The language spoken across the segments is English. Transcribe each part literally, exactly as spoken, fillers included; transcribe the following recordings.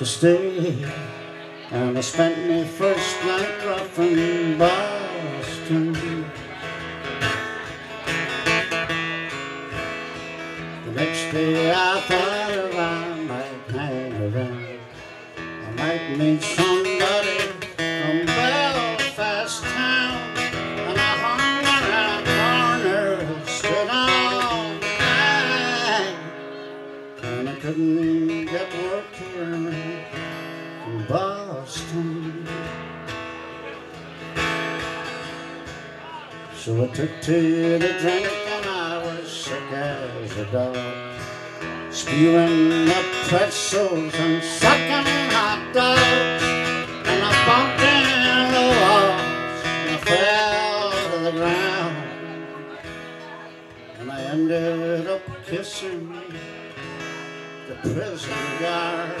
to stay, and I spent my first night off in Boston. The next day I thought if I might hang around, I might meet somebody from Belfast town, and I hung around corners, stood all night, and I couldn't get work here in Boston. So I took to the drink and I was sick as a dog, spewing up pretzels and sucking hot dogs, and I bumped in the walls and I fell to the ground, and I ended up kissing the prison guard.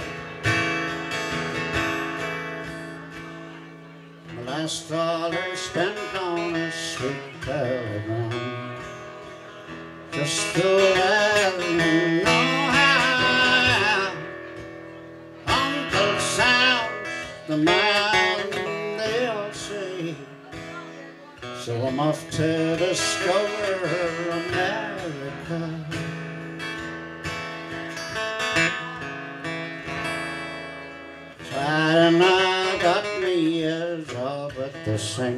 My last dollar spent on a sweet telegram, just to let me know how Uncle Sam's the man, they all say. So I'm off to discover America. Tried and I got me a job at the sink,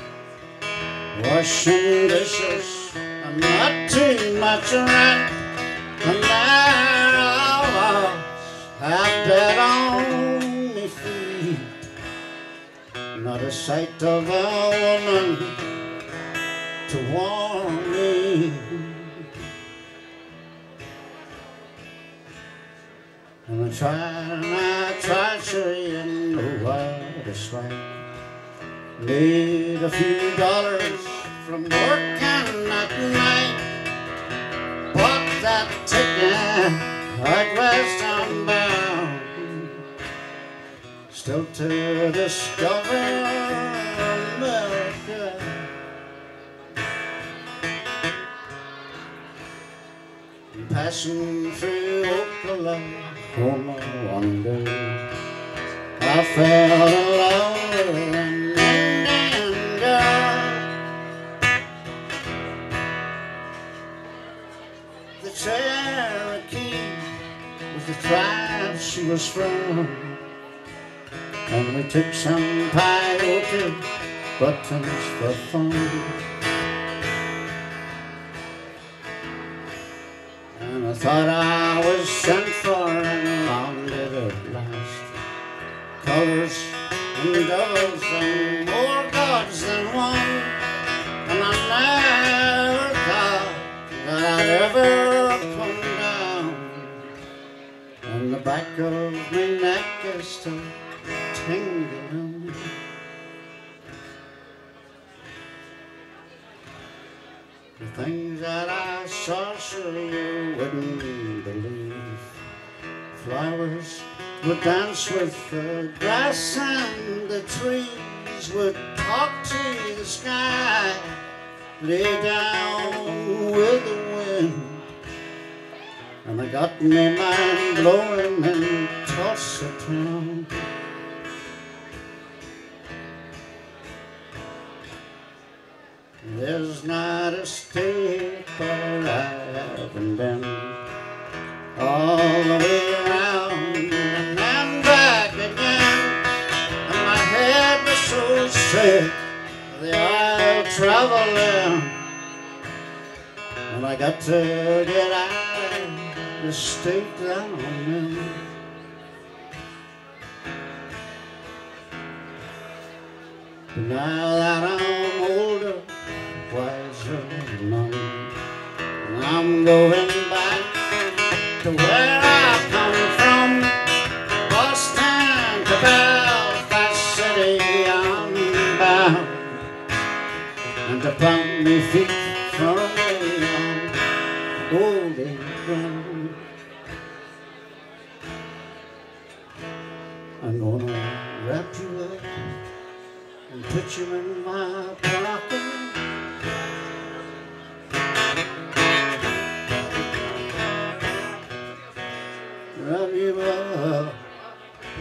washing dishes and not too much rent, and there I was, half dead on me feet, not a sight of a woman to warm me. And I tried and I tried, sure you didn't know what to strike. Made a few dollars from working at night, bought that ticket out west I'm bound, still to discover America. Passing through Oklahoma one day, I fell in love with an Indian girl. The Cherokee was the tribe she was from, and we took some peyote buttons for fun. And I thought I was sent for, and long did it last. Colors and devils and more gods than one, and I never thought that I'd ever come down. And the back of my neck is still tingling. The things that I saw, sure you wouldn't believe. Flowers would dance with the grass, and the trees would talk to the sky, lay down with the wind. And I got my mind blowing in Tulsa town. There's not a state where I haven't been, all the way around and then back again. And my head was so sick, the aisle traveling, and I got to get out of the state that I'm in. But now that I'm older, wiser than none, and I'm going back to where I come from, Boston to Belfast City I'm bound, and to plant me feet firmly on golden ground. I'm gonna wrap you up and put you in my pocket, wrap you up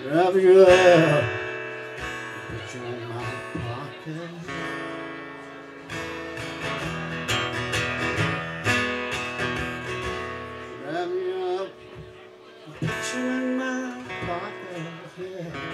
Wrap you up, put you in my pocket. Wrap you up, put you in my pocket, yeah.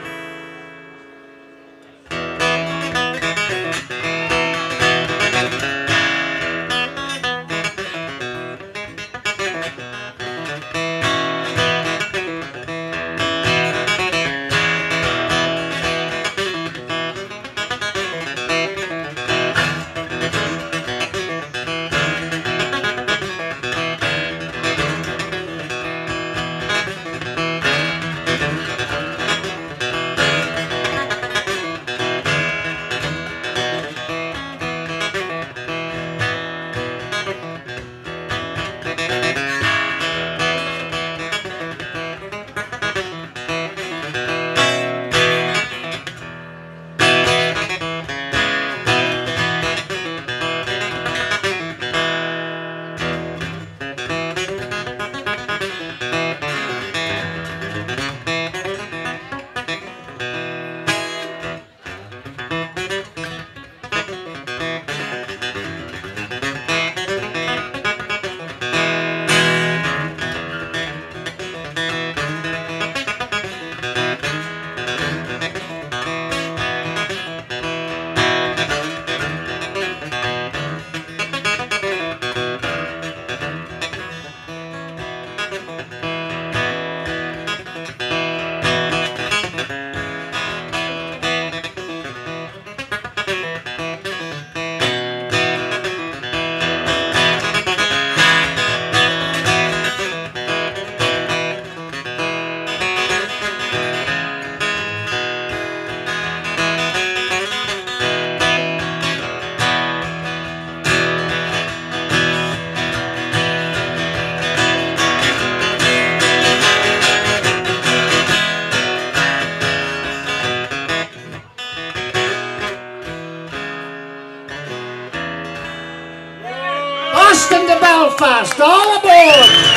Boston to Belfast, all aboard!